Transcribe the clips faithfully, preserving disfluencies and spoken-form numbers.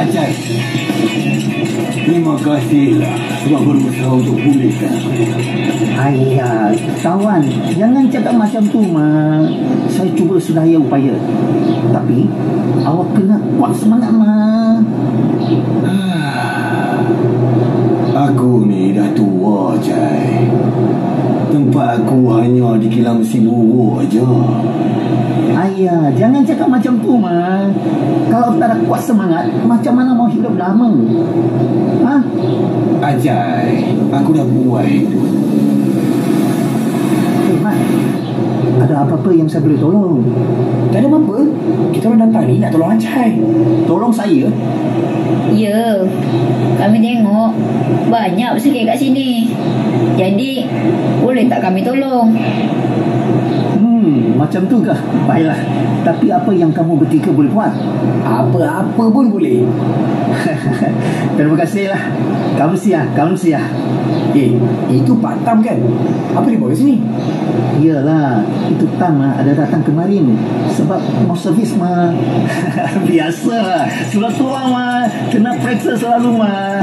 Acai, terima kasihlah sebab berusaha untuk pulihkan aku. Ayah, kawan, jangan cakap macam tu, Ma. Saya cuba sedaya upaya. Tapi, awak kena kuat semangat, Ma. Aku ni dah tua, Cai. Tempat aku hanya di kilang besi buruk aja. Ayah, jangan cakap macam tu, Ma. Kalau tak ada kuat semangat, macam mana mau hidup lama? Ha? Ajai, aku dah buat hidup. Eh, Mat, ada apa-apa yang saya boleh tolong? Tak ada apa-apa. Kita orang datang ni nak tolong Acai. Tolong saya? Ya, kami tengok banyak berserik kat sini. Jadi, boleh tak kami tolong? Hmm, macam tu ke? Baiklah. Tapi apa yang kamu bertiga boleh buat? Apa-apa pun boleh. Terima kasihlah. Kamu siap, kamu siap. Eh, itu Pak Tam kan? Apa dia buat kat sini? Iyalah, itu Tam ah, ada datang kemarin sebab mau servis, Ma. Biasa, sudah tua, Ma. Kena periksa selalu, Ma.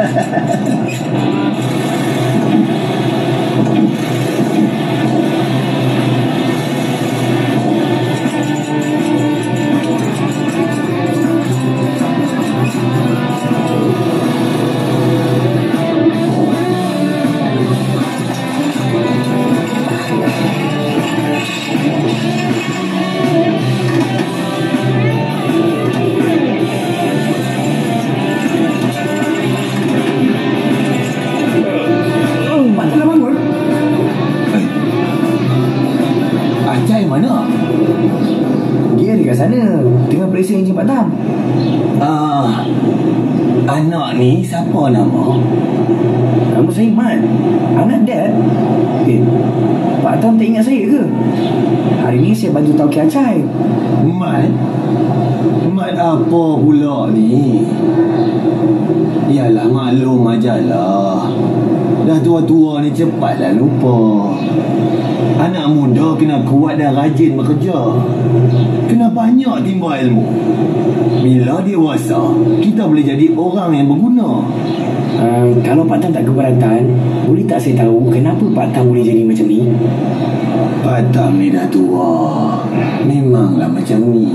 Acai mana? Dia dekat sana tengah periksa enjin Pak Tam. Ah, anak ni siapa nama? Nama saya Mat. Anak Dad. Eh, Pak Tam tak ingat saya ke? Hari ni saya bantu Tauki Acai. Mat? Mat apa pula ni? Yalah, maklum ajalah. Dah tua-tua ni cepatlah lupa. Anak muda kena kuat dan rajin bekerja. Kena banyak timba ilmu. Bila dewasa, kita boleh jadi orang yang berguna. Uh, kalau Pak Tam tak keberatan, boleh tak saya tahu kenapa Pak Tam boleh jadi macam ni? Pak Tam ni dah tua. Memanglah macam ni.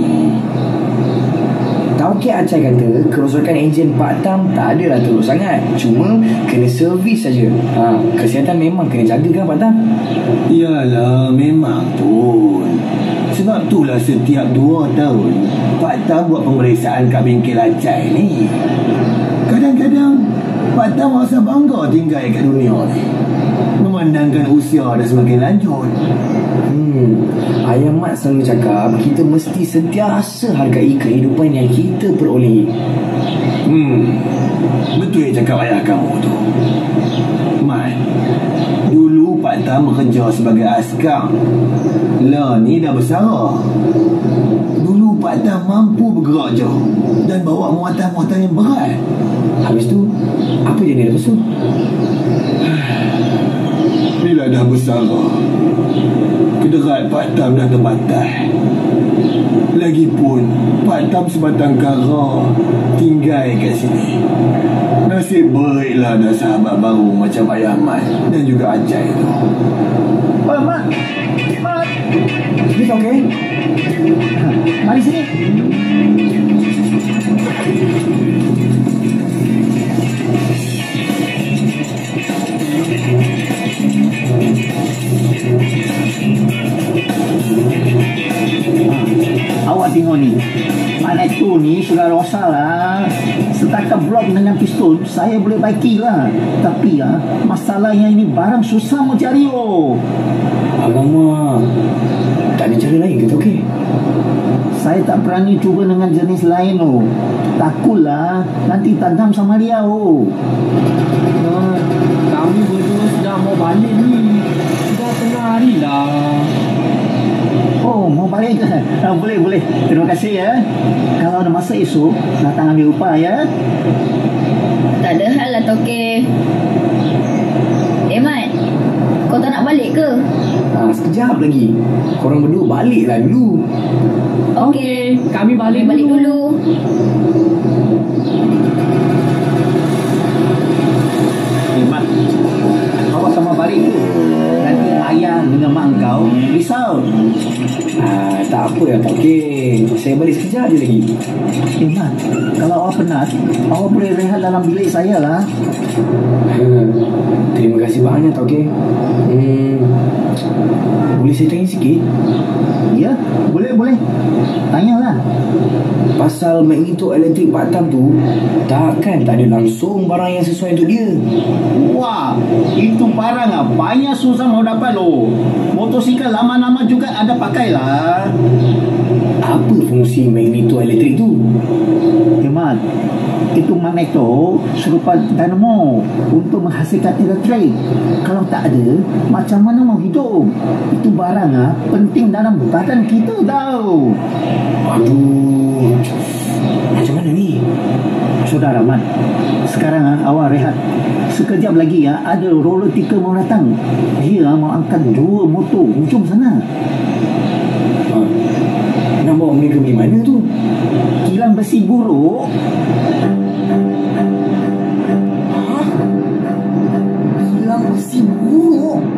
Tauki Acai kata kerosakan enjin Pak Tam tak adalah teruk sangat. Cuma kena servis saja. Ha, kesihatan memang kena jaga kan Pak Tam? Yalah, memang pun. Sebab itulah setiap dua tahun Pak Tam buat pemeriksaan kat bengkel Acai ni. Kadang-kadang Pak Tam rasa bangga tinggal kat dunia ni, memandangkan usia dah semakin lanjut. Hmm, Ayah Mat selalu cakap kita mesti sentiasa hargai kehidupan yang kita peroleh. Hmm, betul yang cakap ayah kamu tu. Mat, dulu Pak Tam bekerja sebagai askar. Lah ni dah bersara. Dulu Pak Tam mampu bergerak jauh dan bawa muatan-muatan yang berat. Habis tu, apa jadi lepas tu? Bila dah bersara, kederat Pak Tam dah terbatas. Lagipun Pak Tam sebatang kara tinggal kat sini. Nasib baiklah ada sahabat baru macam Ayah Mat dan juga Acai tu. Mat, Mat. Mat. Ni kau okay? Mari sini. Awak tengok ni, mana tu ni sudah rosak lah. Setakat blok dengan pistol saya boleh baiki lah. Tapi ya, masalahnya ini barang susah mau cari oh. Alamak, tak ada cara lain ke tu okey? Saya tak berani cuba dengan jenis lain oh. Takutlah nanti tandam sama dia oh. Nah, kami berdua sudah mau balik ni. Sudah tengah hari lah. Oh, mau balik ke? Ah, boleh, boleh. Terima kasih ya. Kalau ada masa esok, datang ambil upah ya. Tak ada hal lah Toke. Eh Mat, kau tak nak balik ke? Ha, sekejap lagi. Korang berdua baliklah dulu. Okey, kami balik Balik dulu. dulu. Tak apa lah Tauke, saya balik sekejap je lagi. Eh Mat, kalau awak penat, awak boleh rehat dalam bilik saya lah. Hmm, terima kasih banyak Tauke. Hmm, boleh saya tanya sikit? Ya, boleh boleh. Tanyalah. Pasal magneto elektrik Pak Tam tu, takkan tak ada langsung barang yang sesuai untuk dia? Wah, itu barang ah banyak susah mau dapat loh. Motosikal lama-lama juga ada pakai lah. Apa fungsi magneto elektrik tu? Hemat, itu magneto serupa dynamo untuk menghasilkan elektrik. Kalau tak ada, macam mana mau hidup? Itu barang ah penting dalam badan kita tau. Aduh, macam mana ni? Saudara Mat, sekarang ah awak rehat. Sekejap lagi ya ada roller ticker mau datang. Dia mau angkat dua motor ujung sana. Ha, nak bawa mereka pergi mana tu? Kilang besi buruk. Ha? Kilang besi buruk?